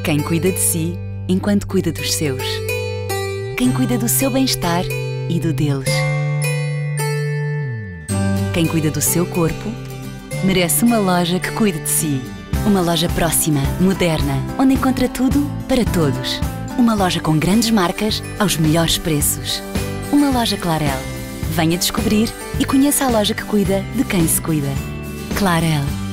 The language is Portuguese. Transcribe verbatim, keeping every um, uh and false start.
Quem cuida de si, enquanto cuida dos seus. Quem cuida do seu bem-estar e do deles. Quem cuida do seu corpo, merece uma loja que cuide de si. Uma loja próxima, moderna, onde encontra tudo para todos. Uma loja com grandes marcas aos melhores preços. Uma loja Clarel. Venha descobrir e conheça a loja que cuida de quem se cuida. Clarel.